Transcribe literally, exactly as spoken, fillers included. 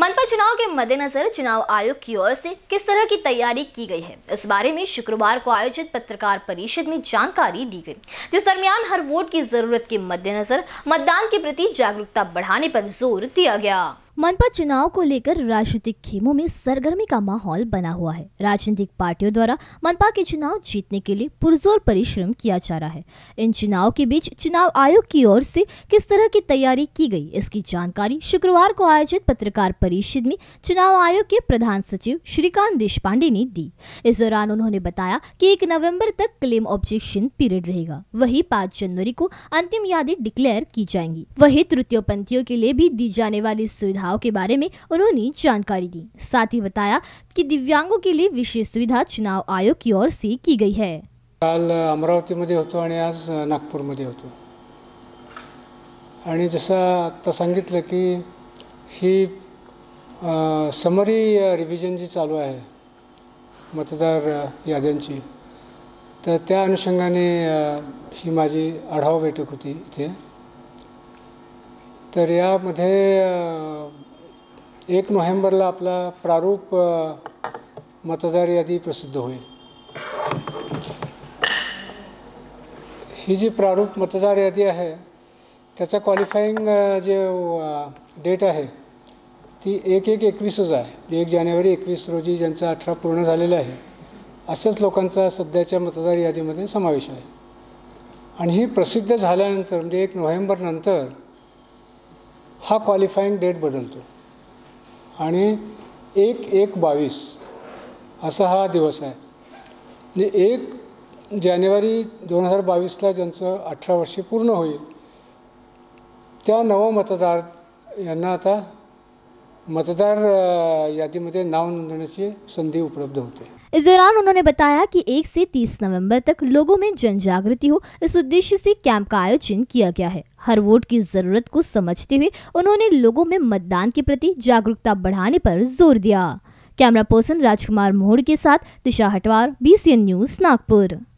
मनपा चुनाव के मद्देनजर चुनाव आयोग की ओर से किस तरह की तैयारी की गई है, इस बारे में शुक्रवार को आयोजित पत्रकार परिषद में जानकारी दी गई, जिस दरमियान हर वोट की जरूरत के मद्देनजर मतदान के प्रति जागरूकता बढ़ाने पर जोर दिया गया। मनपा चुनाव को लेकर राजनीतिक खेमों में सरगर्मी का माहौल बना हुआ है। राजनीतिक पार्टियों द्वारा मनपा के चुनाव जीतने के लिए पुरजोर परिश्रम किया जा रहा है। इन चुनाव के बीच चुनाव आयोग की ओर से किस तरह की तैयारी की गई, इसकी जानकारी शुक्रवार को आयोजित पत्रकार परिषद में चुनाव आयोग के प्रधान सचिव श्रीकांत देशपांडे ने दी। इस दौरान उन्होंने बताया कि एक नवम्बर तक क्लेम ऑब्जेक्शन पीरियड रहेगा, वही पाँच जनवरी को अंतिम यादें डिक्लेयर की जाएंगी। वही तृतीयपंथियों के लिए भी दी जाने वाली सुविधा के बारे में उन्होंने जानकारी दी। साथ ही बताया कि दिव्यांगों के लिए विशेष सुविधा चुनाव आयोग की ओर से की गई है। काल अमरावतीमध्ये होतो आणि आज नागपूरमध्ये होतो आणि जसं आता सांगितलं की ही समरी रिव्हिजन जी चालू आहे मतदार याद्यांची, तर त्या अनुषंगाने ही माझी आढावा बैठक होती इथे। तर यामध्ये एक नोव्हेंबरला आपला प्रारूप मतदार यादी प्रसिद्ध होईल। ही जी प्रारूप मतदार यादी आहे त्याचा क्वालिफाइंग जे डेट आहे ती एक एक एकवीसच आहे। एक जानेवारी एकवीस रोजी ज्यांचा अठरा पूर्ण झालेला आहे अशाच लोकांचा सध्याच्या मतदार यादीमध्ये समावेश आहे। आणि ही प्रसिद्ध झाल्यानंतर म्हणजे एक नोव्हेंबर नंतर हा क्वालिफाइंग डेट बदलतो आणि एक एक बावीस असा हा दिवस आहे। म्हणजे एक जानेवारी दोन हजार बावीसला ज्यांचं अठरा वर्षे पूर्ण होईल त्या नव मतदार यांना आता मतदार यादीमध्ये नाव नोंदवण्याची संधी उपलब्ध होते। इस दौरान उन्होंने बताया कि एक से तीस नवंबर तक लोगों में जन जागृति हो, इस उद्देश्य से कैंप का आयोजन किया गया है। हर वोट की जरूरत को समझते हुए उन्होंने लोगों में मतदान के प्रति जागरूकता बढ़ाने पर जोर दिया। कैमरा पर्सन राजकुमार मोहड़ के साथ Disha Hatwar, B C N news, Nagpur.